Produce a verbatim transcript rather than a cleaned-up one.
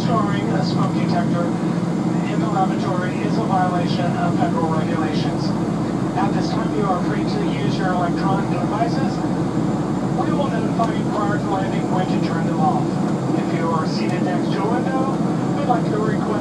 storing a smoke detector in the lavatory is a violation of federal regulations. At this time, you are free to use your electronic devices. We will notify you prior to landing when to turn them off. If you are seated next to a window, we'd like to request